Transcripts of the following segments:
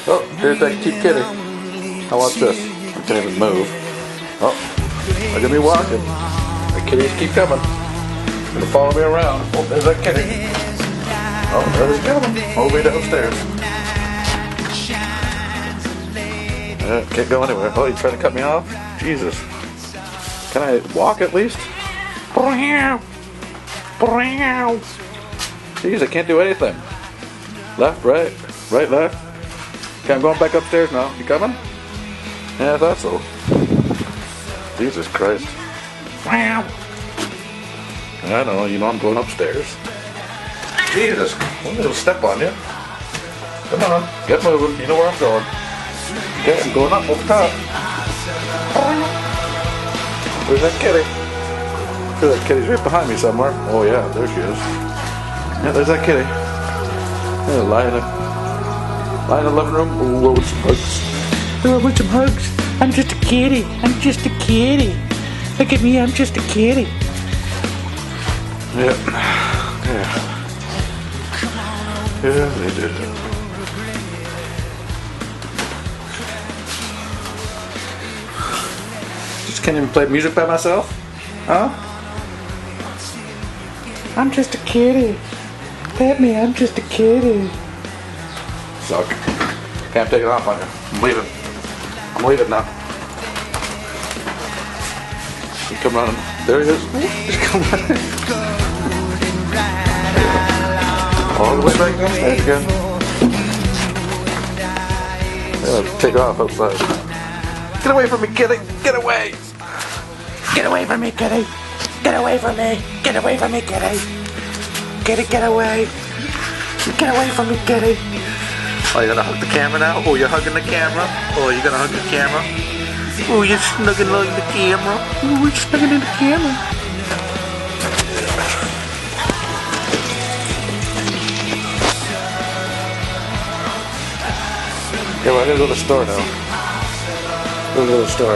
Oh, here's that cute kitty. Now watch this. I can't even move. Oh, look at me walking. The kitties keep coming. Gonna follow me around. Oh, there's that kitty. Oh, there he's coming. All the way downstairs. Can't go anywhere. Oh, you trying to cut me off? Jesus. Can I walk at least? Jeez, I can't do anything. Left, right, right, left. Okay, I'm going back upstairs now. You coming? Yeah, I thought so. Jesus Christ. I don't know, you know I'm going upstairs. Jesus, I'm gonna step on you. Come on, get moving. You know where I'm going. Okay, I'm going up over top. Where's that kitty? I feel that kitty's right behind me somewhere. Oh yeah, there she is. Yeah, there's that kitty. Yeah, lying in the living room. Oh, I want some hugs. Oh, I want some hugs. I'm just a kitty. I'm just a kitty. Look at me, I'm just a kitty. Yeah. Yeah, they did it. Just can't even play music by myself? Huh? I'm just a kitty. Pet me, I'm just a kitty. Suck. Can't take it off on you. I'm leaving. I'm leaving now. He's come running. There he is. He's come running. All the way back downstairs again. Yeah, take it off outside. Get away from me, kitty! Get away! Get away from me, kitty! Get away from me! Get away from me, kitty! Kitty, get away! Get away from me, kitty! Oh, you're gonna hug the camera now? Oh, you're hugging the camera? Oh, you're gonna hug the camera? Oh, you're snuggling the camera? Oh, you're snuggling the camera? Yeah, well, I gotta go to the store now. We'll go to the store.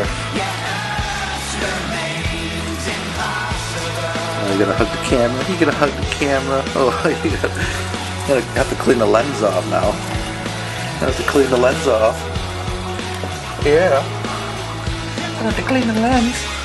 Oh, you're gonna hug the camera? You're gonna hug the camera? Oh, you're gonna have to clean the lens off now. I have to clean the lens off. Yeah. I have to clean the lens.